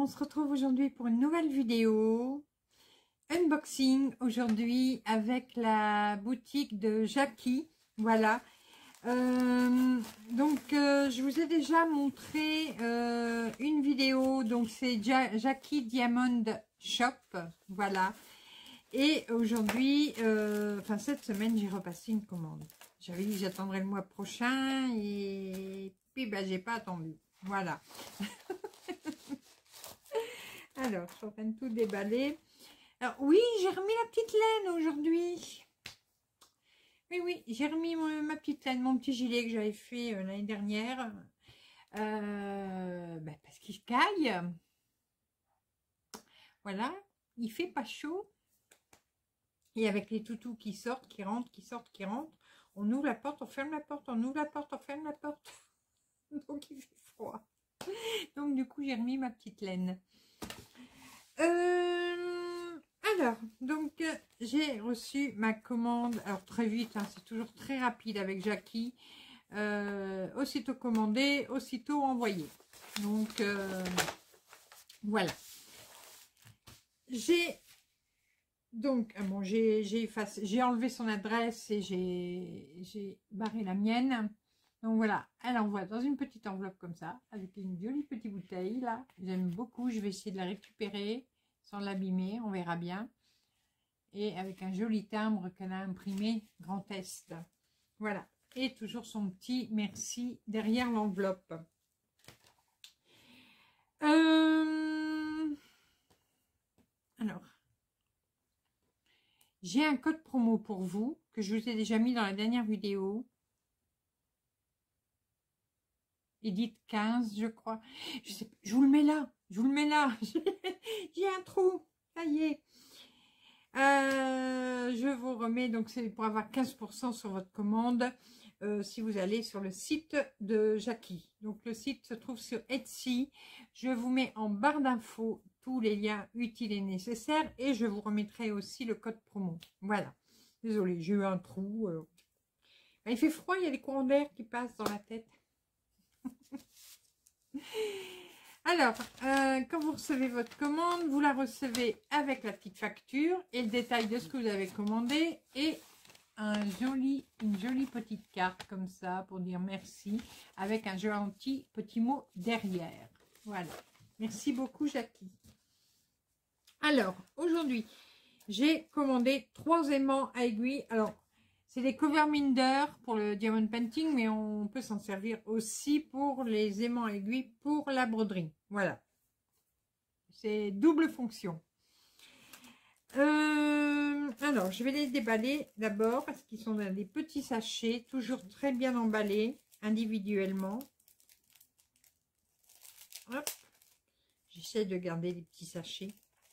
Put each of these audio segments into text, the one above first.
se retrouve aujourd'hui pour une nouvelle vidéo. Unboxing aujourd'hui avec la boutique de Jackie. Voilà. Je vous ai déjà montré une vidéo. Donc, c'est Jackie Diamond Shop. Voilà. Et aujourd'hui, cette semaine, j'ai repassé une commande. J'avais dit que j'attendrai le mois prochain et puis j'ai pas attendu. Voilà. Alors, je suis en train de tout déballer. Alors oui, j'ai remis la petite laine aujourd'hui. Oui, j'ai remis ma petite laine, mon petit gilet que j'avais fait l'année dernière. Parce qu'il caille. Voilà, il fait pas chaud. Et avec les toutous qui sortent, qui rentrent, qui rentrent, on ouvre la porte, on ferme la porte, on ouvre la porte, on ferme la porte. Donc il fait froid. Donc du coup, j'ai remis ma petite laine. J'ai reçu ma commande, alors très vite, hein, c'est toujours très rapide avec Jackie, aussitôt commandé, aussitôt envoyé. Donc, voilà. J'ai enlevé son adresse et j'ai barré la mienne. Donc voilà, elle envoie dans une petite enveloppe comme ça, avec une jolie petite bouteille là. J'aime beaucoup, je vais essayer de la récupérer sans l'abîmer, on verra bien. Et avec un joli timbre qu'elle a imprimé Grand Est. Voilà, et toujours son petit merci derrière l'enveloppe. Alors, j'ai un code promo pour vous, que je vous ai déjà mis dans la dernière vidéo. Edith 15, je crois. Je vous le mets là. Je vous le mets là. J'ai un trou. Ça y est. Je vous remets. Donc, c'est pour avoir 15% sur votre commande. Si vous allez sur le site de Jackie. Donc, le site se trouve sur Etsy. Je vous mets en barre d'infos tous les liens utiles et nécessaires. Et je vous remettrai aussi le code promo. Voilà. Désolée, j'ai eu un trou. Il fait froid. Il y a des courants d'air qui passent dans la tête. Alors, quand vous recevez votre commande, vous la recevez avec la petite facture et le détail de ce que vous avez commandé et une jolie petite carte comme ça pour dire merci avec un gentil petit mot derrière. Voilà. Merci beaucoup, Jackie. Alors, aujourd'hui, j'ai commandé 3 aimants à aiguille. Alors, c'est des cover minder pour le diamond painting, mais on peut s'en servir aussi pour les aimants à aiguille pour la broderie. Voilà. C'est double fonction. Alors, je vais les déballer d'abord parce qu'ils sont dans des petits sachets, toujours très bien emballés individuellement. Hop. J'essaie de garder les petits sachets.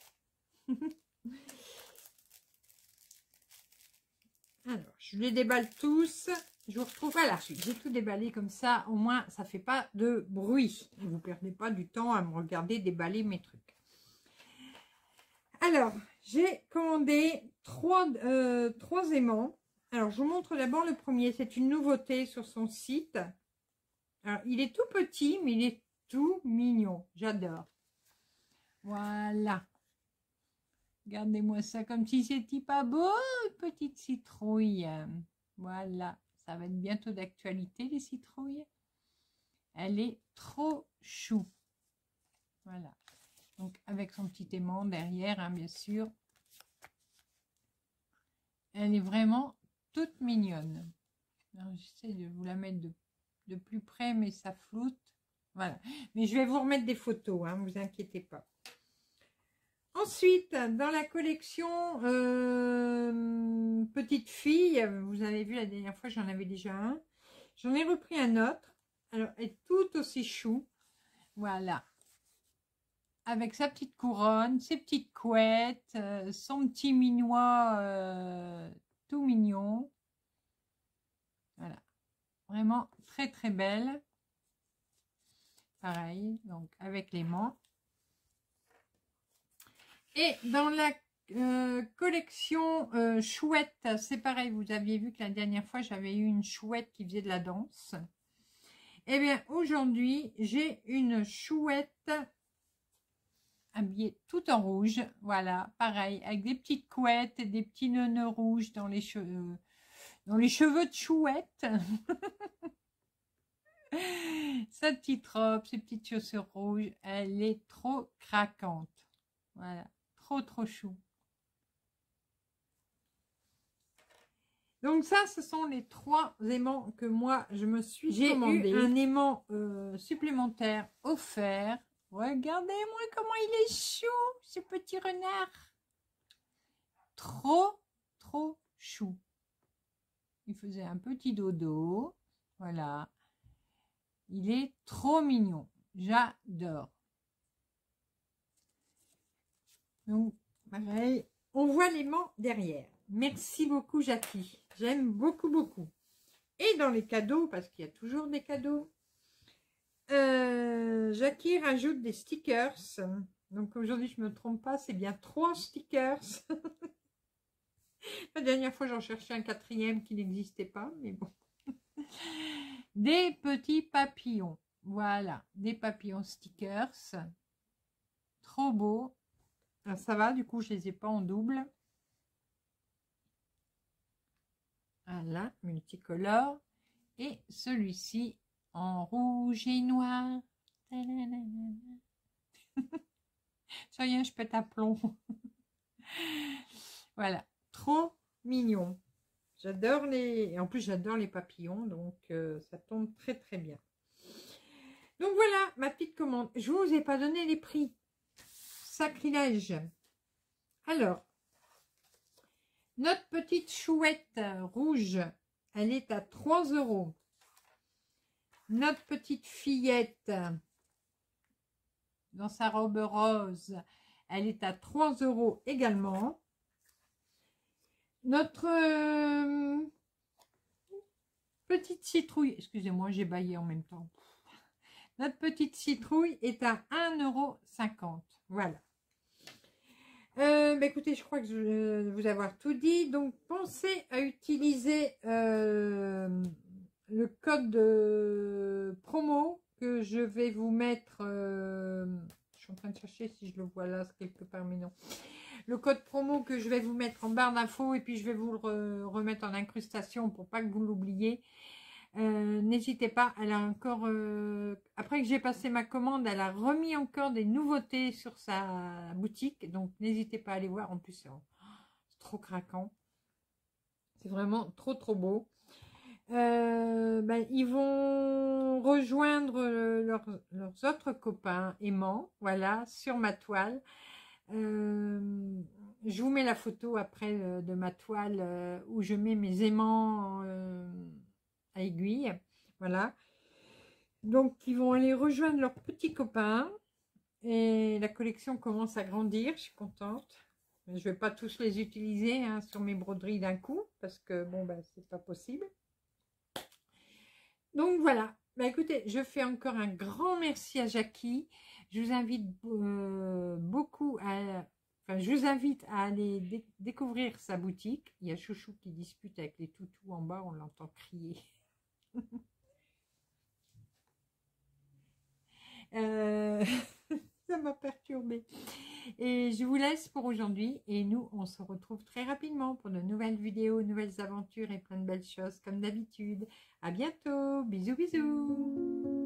Alors, je les déballe tous. Je vous retrouve. Voilà, j'ai tout déballé comme ça. Au moins, ça ne fait pas de bruit. Et vous ne perdez pas du temps à me regarder déballer mes trucs. Alors, j'ai commandé 3 aimants. Alors, je vous montre d'abord le premier. C'est une nouveauté sur son site. Alors, il est tout petit, mais il est tout mignon. J'adore. Voilà. Regardez-moi ça comme si c'était pas beau, petite citrouille. Voilà, ça va être bientôt d'actualité, les citrouilles. Elle est trop chou. Voilà. Donc, avec son petit aimant derrière, hein, bien sûr. Elle est vraiment toute mignonne. J'essaie de vous la mettre de plus près, mais ça floute. Voilà. Mais je vais vous remettre des photos, hein, ne vous inquiétez pas. Ensuite, dans la collection Petite Fille, vous avez vu la dernière fois, j'en avais déjà un. J'en ai repris un autre. Alors, elle est tout aussi chou. Voilà. Avec sa petite couronne, ses petites couettes, son petit minois tout mignon. Voilà. Vraiment très très belle. Pareil, donc avec l'aimant. Et dans la collection chouette, c'est pareil, vous aviez vu que la dernière fois, j'avais eu une chouette qui faisait de la danse. Eh bien, aujourd'hui, j'ai une chouette habillée tout en rouge. Voilà, pareil, avec des petites couettes et des petits nœuds rouges dans les cheveux de chouette. Sa petite robe, ses petites chaussures rouges, elle est trop craquante. Voilà, trop chou. Donc ça, ce sont les 3 aimants que moi, je me suis commandé. J'ai eu un aimant supplémentaire offert. Regardez-moi comment il est chou, ce petit renard. Trop chou. Il faisait un petit dodo. Voilà. Il est trop mignon. J'adore. Donc, pareil, on voit l'aimant derrière. Merci beaucoup, Jackie. J'aime beaucoup. Et dans les cadeaux, parce qu'il y a toujours des cadeaux, Jackie rajoute des stickers. Donc aujourd'hui, je ne me trompe pas, c'est bien 3 stickers. La dernière fois, j'en cherchais un 4e qui n'existait pas, mais bon. Des petits papillons. Voilà, des papillons stickers. Trop beau. Alors, ça va, du coup, je ne les ai pas en double. Voilà, multicolore. Et celui-ci en rouge et noir. Ça y est, je pète un plomb. Voilà, trop mignon. J'adore les... En plus, j'adore les papillons, donc ça tombe très bien. Donc voilà, ma petite commande. Je ne vous ai pas donné les prix. Sacrilège. Alors, notre petite chouette rouge, elle est à 3 €. Notre petite fillette, dans sa robe rose, elle est à 3 € également. Notre petite citrouille, excusez-moi, j'ai bâillé en même temps. Notre petite citrouille est à 1,50 €. Voilà. Écoutez, je crois que je vais vous avoir tout dit. Donc, pensez à utiliser le code promo que je vais vous mettre. Je suis en train de chercher si je le vois là quelque part, mais non. Le code promo que je vais vous mettre en barre d'infos et puis je vais vous le remettre en incrustation pour pas que vous l'oubliez. N'hésitez pas, elle a encore après que j'ai passé ma commande, elle a remis encore des nouveautés sur sa boutique, donc n'hésitez pas à aller voir. En plus c'est trop craquant, c'est vraiment trop beau. Ils vont rejoindre leurs autres copains aimants, voilà, sur ma toile. Je vous mets la photo après de ma toile où je mets mes aimants à aiguille, voilà. Donc ils vont aller rejoindre leurs petits copains et la collection commence à grandir. Je suis contente. Je vais pas tous les utiliser hein, sur mes broderies d'un coup parce que bon c'est pas possible. Donc voilà. Écoutez, je fais encore un grand merci à Jackie. Je vous invite beaucoup à je vous invite à aller découvrir sa boutique. Il y a Chouchou qui dispute avec les toutous en bas, on l'entend crier. Ça m'a perturbée. Et je vous laisse pour aujourd'hui. Et nous, on se retrouve très rapidement pour de nouvelles vidéos, nouvelles aventures et plein de belles choses comme d'habitude. À bientôt. Bisous, bisous.